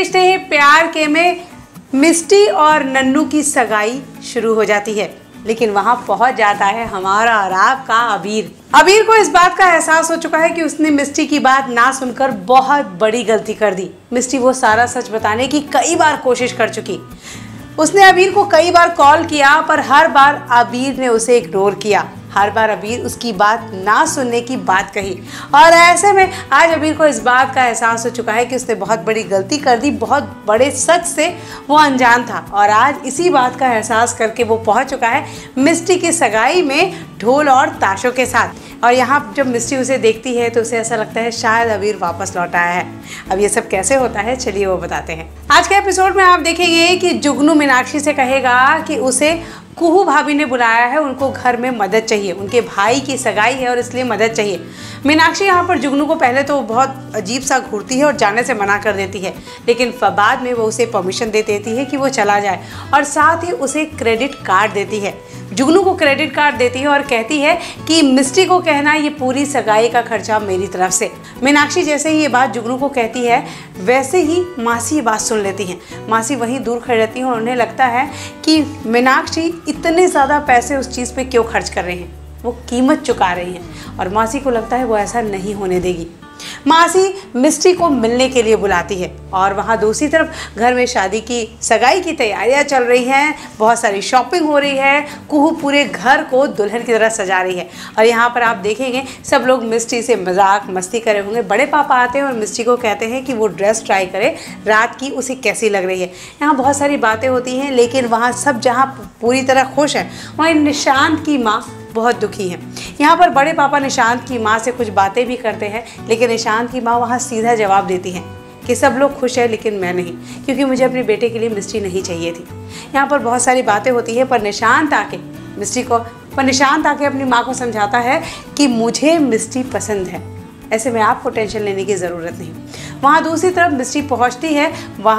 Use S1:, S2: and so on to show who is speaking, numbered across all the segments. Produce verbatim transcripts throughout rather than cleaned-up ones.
S1: रिश्ते हैं प्यार के में मिस्टी और नन्नू की सगाई शुरू हो जाती है, लेकिन वहां पहुंच जाता है हमारा और आपका अबीर। अबीर को इस बात का एहसास हो चुका है कि उसने मिस्टी की बात ना सुनकर बहुत बड़ी गलती कर दी। मिस्टी वो सारा सच बताने की कई बार कोशिश कर चुकी। उसने अबीर को कई बार कॉल किया, पर हर बार अबीर ने उसे इग्नोर किया। हर बार अबीर उसकी बात ना सुनने की बात कही, और ऐसे में आज अबीर को इस बात का एहसास हो चुका है कि उसने बहुत बड़ी गलती कर दी। बहुत बड़े सच से वो अनजान था, और आज इसी बात का एहसास करके वो पहुंच चुका है मिस्टी की सगाई में ढोल और ताशों के साथ। और यहाँ जब मिस्टी उसे देखती है तो उसे ऐसा लगता है शायद अबीर वापस लौट आया है। अब ये सब कैसे होता है, चलिए वो बताते हैं। आज के एपिसोड में आप देखेंगे कि जुगनू मीनाक्षी से कहेगा कि उसे कुहू भाभी ने बुलाया है, उनको घर में मदद चाहिए, उनके भाई की सगाई है और इसलिए मदद चाहिए। मीनाक्षी यहाँ पर जुगनू को पहले तो बहुत अजीब सा घूरती है और जाने से मना कर देती है, लेकिन बाद में वो उसे परमिशन दे देती है कि वो चला जाए, और साथ ही उसे क्रेडिट कार्ड देती है। जुगनू को क्रेडिट कार्ड देती है और कहती है कि मिस्टी को कहना ये पूरी सगाई का खर्चा मेरी तरफ से। मीनाक्षी जैसे ही ये बात जुगनू को कहती है, वैसे ही मासी ये बात सुन लेती हैं। मासी वहीं दूर खड़ी रहती हैं और उन्हें लगता है कि मीनाक्षी इतने ज़्यादा पैसे उस चीज़ पे क्यों खर्च कर रहे हैं, वो कीमत चुका रही हैं, और मासी को लगता है वो ऐसा नहीं होने देगी। मासी मिस्टी को मिलने के लिए बुलाती है, और वहाँ दूसरी तरफ घर में शादी की सगाई की तैयारियां चल रही हैं, बहुत सारी शॉपिंग हो रही है। कुहू पूरे घर को दुल्हन की तरह सजा रही है, और यहाँ पर आप देखेंगे सब लोग मिस्टी से मजाक मस्ती करे होंगे। बड़े पापा आते हैं और मिस्टी को कहते हैं कि वो ड्रेस ट्राई करे रात की, उसे कैसी लग रही है। यहाँ बहुत सारी बातें होती हैं, लेकिन वहाँ सब जहाँ पूरी तरह खुश हैं, वहीं निशांत की माँ बहुत दुखी हैं। यहाँ पर बड़े पापा निशांत की माँ से कुछ बातें भी करते हैं, लेकिन निशांत की माँ वहाँ सीधा जवाब देती हैं कि सब लोग खुश हैं लेकिन मैं नहीं, क्योंकि मुझे अपने बेटे के लिए मिस्टी नहीं चाहिए थी। यहाँ पर बहुत सारी बातें होती हैं, पर निशांत आके मिस्टी को पर निशांत आके अपनी माँ को समझाता है कि मुझे मिस्टी पसंद है, ऐसे में आपको टेंशन लेने की ज़रूरत नहीं। वहाँ दूसरी तरफ मिस्टी पहुँचती है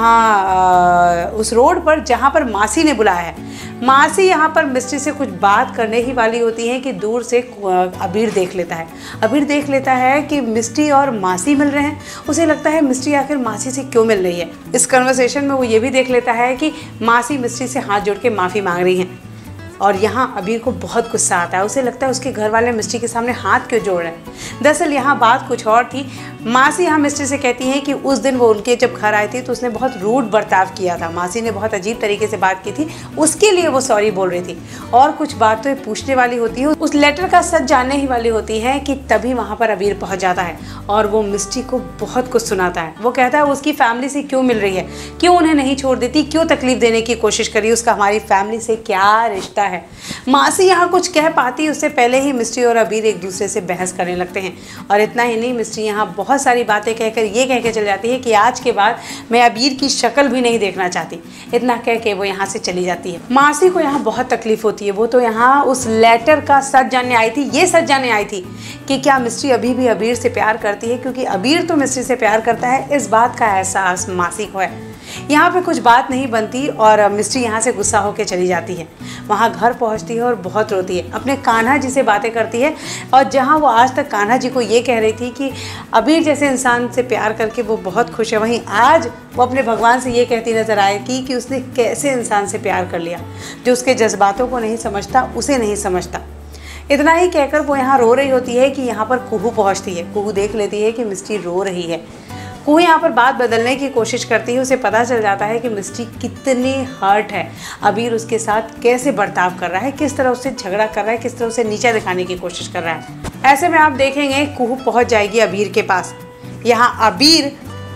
S1: वहाँ उस रोड पर जहाँ पर मासी ने बुलाया है। मासी यहाँ पर मिस्टी से कुछ बात करने ही वाली होती है कि दूर से अबीर देख लेता है। अबीर देख लेता है कि मिस्टी और मासी मिल रहे हैं। उसे लगता है मिस्टी आखिर मासी से क्यों मिल रही है। इस कन्वर्सेशन में वो ये भी देख लेता है कि मासी मिस्टी से हाथ जोड़ के माफ़ी मांग रही हैं, और यहाँ अबीर को बहुत गुस्सा आता है। उसे लगता है उसके घर वाले मिस्टी के सामने हाथ क्यों जोड़ रहे हैं। दरअसल यहाँ बात कुछ और थी। मासी यहाँ मिस्टी से कहती हैं कि उस दिन वो उनके जब घर आई थी तो उसने बहुत रूड बर्ताव किया था, मासी ने बहुत अजीब तरीके से बात की थी, उसके लिए वो सॉरी बोल रही थी। और कुछ बात तो पूछने वाली होती है, उस लेटर का सच जानने ही वाली होती है कि तभी वहाँ पर अबीर पहुँच जाता है और वो मिस्टी को बहुत कुछ सुनाता है। वो कहता है वो उसकी फैमिली से क्यों मिल रही है, क्यों उन्हें नहीं छोड़ देती, क्यों तकलीफ देने की कोशिश करी, उसका हमारी फैमिली से क्या रिश्ता है। मासी यहाँ कुछ कह पाती उससे पहले ही मिस्टी और अबीर एक दूसरे से बहस करने लगते हैं। और इतना ही नहीं, मिस्टी यहाँ बहुत सारी बातें कहकर ये कह के चल जाती है कि आज के बाद मैं अबीर की शक्ल भी नहीं देखना चाहती। इतना कह के वो यहाँ से चली जाती है। मासी को यहाँ बहुत तकलीफ होती है। वो तो यहाँ उस लेटर का सच जानने आई थी, ये सच जानने आई थी कि क्या मिस्टी अभी भी अबीर से प्यार करती है, क्योंकि अबीर तो मिस्टी से प्यार करता है, इस बात का एहसास मासी को है। यहाँ पे कुछ बात नहीं बनती और मिस्टी यहाँ से गुस्सा होकर चली जाती है। वहाँ घर पहुँचती है और बहुत रोती है, अपने कान्हा जी से बातें करती है। और जहाँ वो आज तक कान्हा जी को ये कह रही थी कि अबीर जैसे इंसान से प्यार करके वो बहुत खुश है, वहीं आज वो अपने भगवान से ये कहती नजर आएगी कि उसने कैसे इंसान से प्यार कर लिया जो उसके जज्बातों को नहीं समझता, उसे नहीं समझता। इतना ही कहकर वो यहाँ रो रही होती है कि यहाँ पर कुहू पहुँचती है। कुहू देख लेती है कि मिस्टी रो रही है। कुहू यहाँ पर बात बदलने की कोशिश करती है। उसे पता चल जाता है कि मिस्टी कितनी हर्ट है, अबीर उसके साथ कैसे बर्ताव कर रहा है, किस तरह उससे झगड़ा कर रहा है, किस तरह उसे नीचा दिखाने की कोशिश कर रहा है। ऐसे में आप देखेंगे कुहू पहुँच जाएगी अबीर के पास। यहाँ अबीर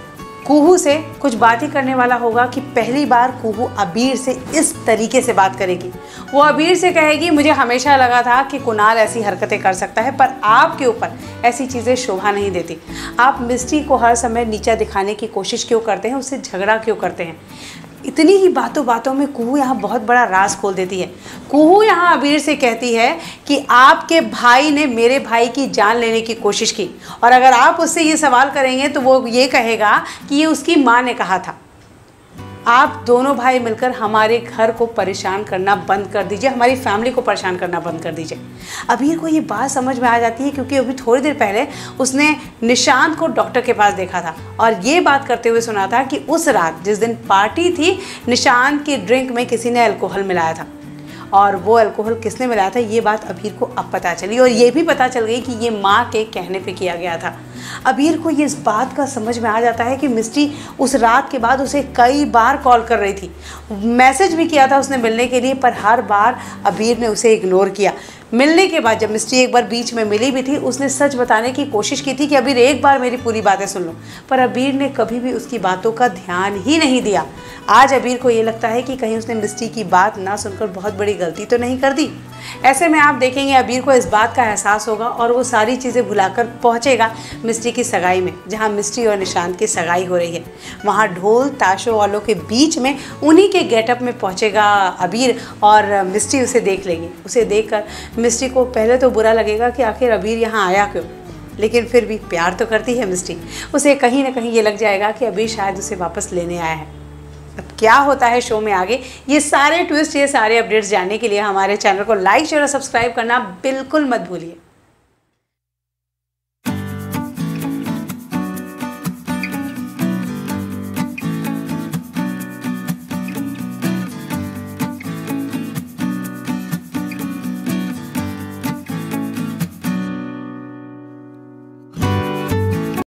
S1: कुहू से कुछ बात ही करने वाला होगा कि पहली बार कुहू अबीर से इस तरीके से बात करेगी। वो अबीर से कहेगी, मुझे हमेशा लगा था कि कुणाल ऐसी हरकतें कर सकता है, पर आपके ऊपर ऐसी चीज़ें शोभा नहीं देती। आप मिस्टी को हर समय नीचा दिखाने की कोशिश क्यों करते हैं, उससे झगड़ा क्यों करते हैं। इतनी ही बातों बातों में कुहू यहाँ बहुत बड़ा राज खोल देती है। कुहू यहाँ अबीर से कहती है कि आपके भाई ने मेरे भाई की जान लेने की कोशिश की, और अगर आप उससे ये सवाल करेंगे तो वो ये कहेगा कि ये उसकी माँ ने कहा था। आप दोनों भाई मिलकर हमारे घर को परेशान करना बंद कर दीजिए, हमारी फैमिली को परेशान करना बंद कर दीजिए। अबीर को ये बात समझ में आ जाती है क्योंकि अभी थोड़ी देर पहले उसने निशांत को डॉक्टर के पास देखा था और ये बात करते हुए सुना था कि उस रात जिस दिन पार्टी थी, निशांत की ड्रिंक में किसी ने अल्कोहल मिलाया था और वो अल्कोहल किसने मिलाया था ये बात अबीर को अब पता चली और ये भी पता चल गई कि ये माँ के कहने पे किया गया था। अबीर को ये इस बात का समझ में आ जाता है कि मिस्टी उस रात के बाद उसे कई बार कॉल कर रही थी, मैसेज भी किया था उसने मिलने के लिए, पर हर बार अबीर ने उसे इग्नोर किया। मिलने के बाद जब मिस्टी एक बार बीच में मिली भी थी, उसने सच बताने की कोशिश की थी कि अबीर एक बार मेरी पूरी बातें सुन लो, पर अबीर ने कभी भी उसकी बातों का ध्यान ही नहीं दिया। आज अबीर को ये लगता है कि कहीं उसने मिस्टी की बात ना सुनकर बहुत बड़ी गलती तो नहीं कर दी। ऐसे में आप देखेंगे अबीर को इस बात का एहसास होगा और वो सारी चीज़ें भुलाकर पहुंचेगा मिस्टी की सगाई में, जहां मिस्टी और निशांत की सगाई हो रही है। वहां ढोल ताशों वालों के बीच में उन्हीं के गेटअप में पहुंचेगा अबीर और मिस्टी उसे देख लेगी। उसे देखकर मिस्टी को पहले तो बुरा लगेगा कि आखिर अबीर यहाँ आया क्यों, लेकिन फिर भी प्यार तो करती है मिस्टी। उसे कहीं ना कहीं ये लग जाएगा कि अबीर शायद उसे वापस लेने आया है। अब क्या होता है शो में आगे, ये सारे ट्विस्ट, ये सारे अपडेट्स जानने के लिए हमारे चैनल को लाइक शेयर और सब्सक्राइब करना बिल्कुल मत भूलिए।